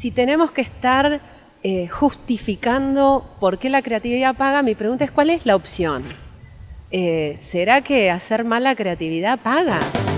Si tenemos que estar justificando por qué la creatividad paga, mi pregunta es ¿cuál es la opción? ¿Será que hacer mala creatividad paga?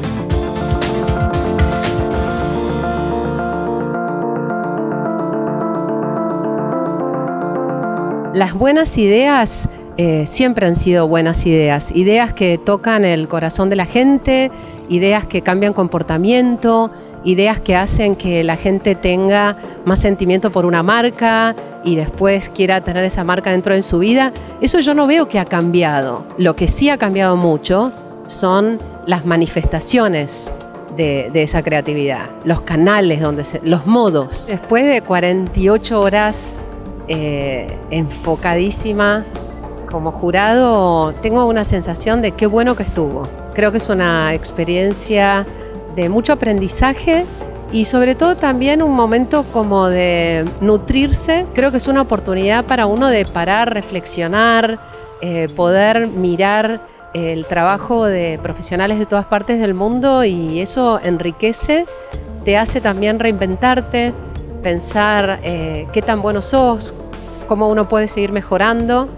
Las buenas ideas siempre han sido buenas ideas. Ideas que tocan el corazón de la gente, ideas que cambian comportamiento, ideas que hacen que la gente tenga más sentimiento por una marca y después quiera tener esa marca dentro de su vida. Eso yo no veo que ha cambiado. Lo que sí ha cambiado mucho son las manifestaciones de esa creatividad, los canales, los modos. Después de 48 horas enfocadísima como jurado, tengo una sensación de qué bueno que estuvo. Creo que es una experiencia de mucho aprendizaje y sobre todo también un momento como de nutrirse. Creo que es una oportunidad para uno de parar, reflexionar, poder mirar el trabajo de profesionales de todas partes del mundo, y eso enriquece, te hace también reinventarte, pensar qué tan bueno sos, cómo uno puede seguir mejorando,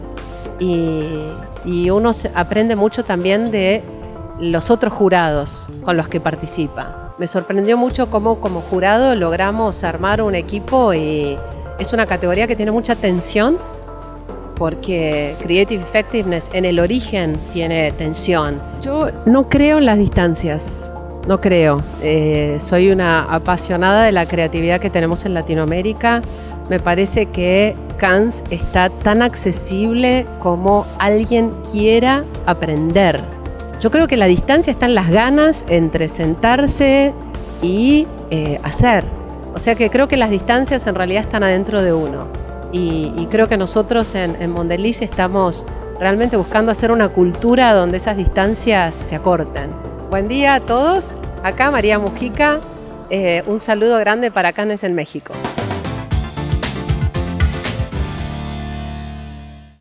y uno aprende mucho también de los otros jurados con los que participa. Me sorprendió mucho cómo como jurado logramos armar un equipo, y es una categoría que tiene mucha tensión porque Creative Effectiveness en el origen tiene tensión. Yo no creo en las distancias. No creo. Soy una apasionada de la creatividad que tenemos en Latinoamérica. Me parece que Cannes está tan accesible como alguien quiera aprender. Yo creo que la distancia está en las ganas entre sentarse y hacer. O sea que creo que las distancias en realidad están adentro de uno. Y creo que nosotros en Mondelez estamos realmente buscando hacer una cultura donde esas distancias se acorten. Buen día a todos, acá María Mujica, un saludo grande para Cannes en México.